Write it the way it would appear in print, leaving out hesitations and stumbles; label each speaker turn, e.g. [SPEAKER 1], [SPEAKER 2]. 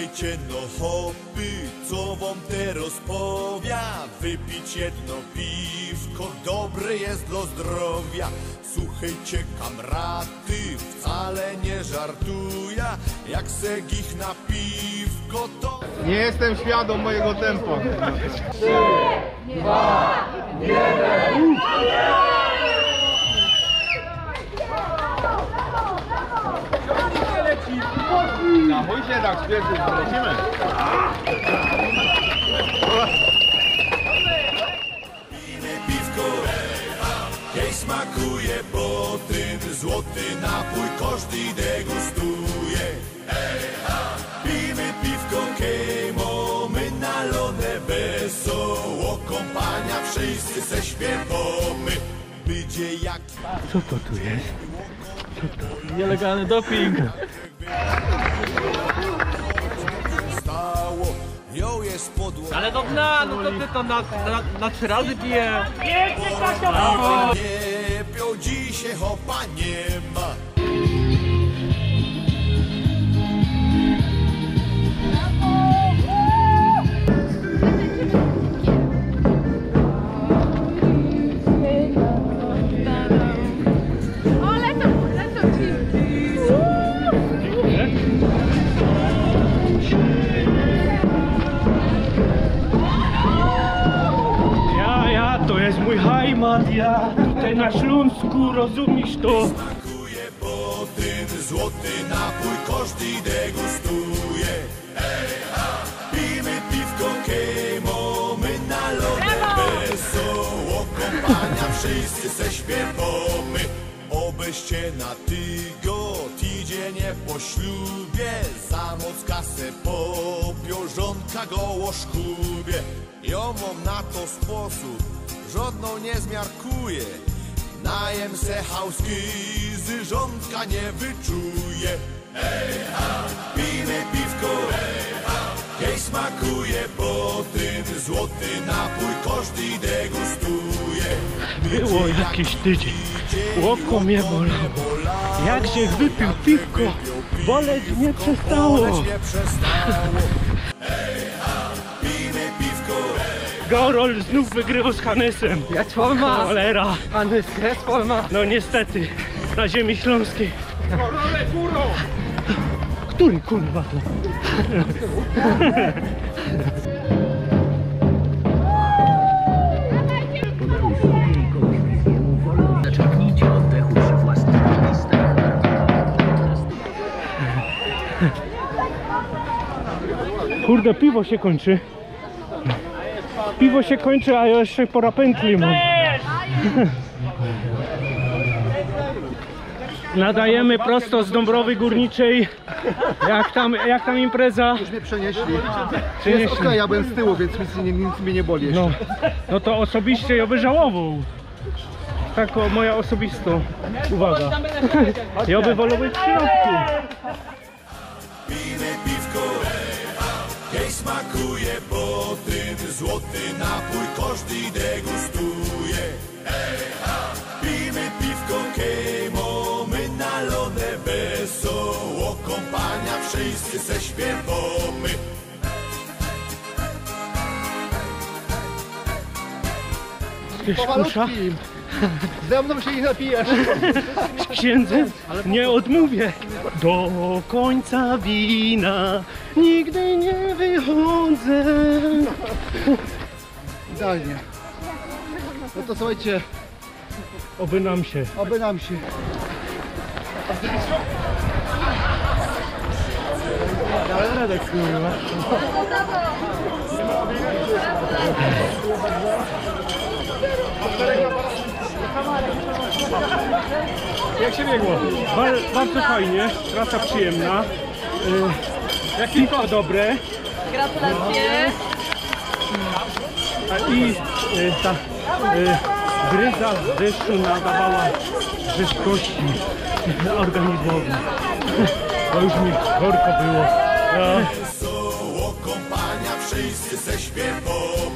[SPEAKER 1] Słuchajcie no hopy, co wam teraz powia. Wypić jedno piwko, dobre jest dla zdrowia. Słuchajcie kamraty, wcale nie żartuję. Jak se gich na piwko to...
[SPEAKER 2] Nie jestem świadom mojego tempa.
[SPEAKER 3] 3, 2, 1.
[SPEAKER 2] Na chuj się tak śpieszyć, lecimy.
[SPEAKER 1] Pijmy piwko, jej smakuje, bo ten złoty napój każdy degustuje. Pijmy piwko, kej mamy nalone wesoło, kompania wszyscy se śpiewamy. Będzie jak...
[SPEAKER 4] Co to tu jest? Co to?
[SPEAKER 5] Nielegalny doping.
[SPEAKER 1] Stało, ją jest podło...
[SPEAKER 5] Ale do dna, no to ty to na 3 razy pije.
[SPEAKER 1] Nie pią dzisiaj, hopa nie ma.
[SPEAKER 4] To jest mój heimat, ja tutaj na Śląsku, rozumiesz to?
[SPEAKER 1] Smakuje, bo ten złoty napój każdy degustuje. Pijmy piwko, kej mamy nalone wesoło, kompania wszyscy se śpiewamy. Obyście na tygo tydzień po ślubie, za moc kasę popiął, żonka goło szkubie. Ja mam na to sposób, żadną nie zmiarkuję. Najem se chałski, z żonka nie wyczuje. Pijmy piwko, jej smakuje, bo ten złoty napój każdy degustuje.
[SPEAKER 4] Było jakiś tydzień, oko mnie bolało. Jak się wypił piwko, boleć nie przestało.
[SPEAKER 1] Pijmy piwko,
[SPEAKER 4] Gorol znów wygrywał z Hannesem.
[SPEAKER 5] Jak forma.
[SPEAKER 4] Cholera.
[SPEAKER 5] Hannes kres forma.
[SPEAKER 4] No niestety, na ziemi śląskiej.
[SPEAKER 2] Korole górą!
[SPEAKER 4] Który kurwa to?
[SPEAKER 6] Zaczerpnijcie oddechu przy własnych listach.
[SPEAKER 4] Kurde, piwo się kończy. Piwo się kończy, a ja jeszcze pora pętli mam. Nadajemy prosto z Dąbrowy Górniczej. Jak tam impreza?
[SPEAKER 2] Już mnie przenieśli. Jest okej, ja byłem z tyłu, więc nic mnie nie boli jeszcze.
[SPEAKER 4] No to osobiście ja by żałował. Tak moja osobista uwaga. Ja by wolał być w środku.
[SPEAKER 1] pijmy piwko, jej smakuje, bo ten złoty napój każdy degustuje. Pijmy piwko, kej mamy nalone wesoło, kompania wszyscy se śpiewamy.
[SPEAKER 2] Powalutki. Ze mną się nie napijesz.
[SPEAKER 4] Księdzem nie odmówię. Do końca wina nigdy nie wychodzę.
[SPEAKER 2] Idealnie. No to słuchajcie,
[SPEAKER 4] Oby nam się.
[SPEAKER 2] oby nam się.
[SPEAKER 4] Ale Radek, kurwa. Jak się biegło? Bardzo fajnie, trasa przyjemna. Piwo dobre.
[SPEAKER 3] Gratulacje.
[SPEAKER 4] I ta gryza z deszczu nadawała rzeźkości organizmowi. Bo już mi gorko było.
[SPEAKER 1] Wesoło, kompania wszyscy se śpiewamy.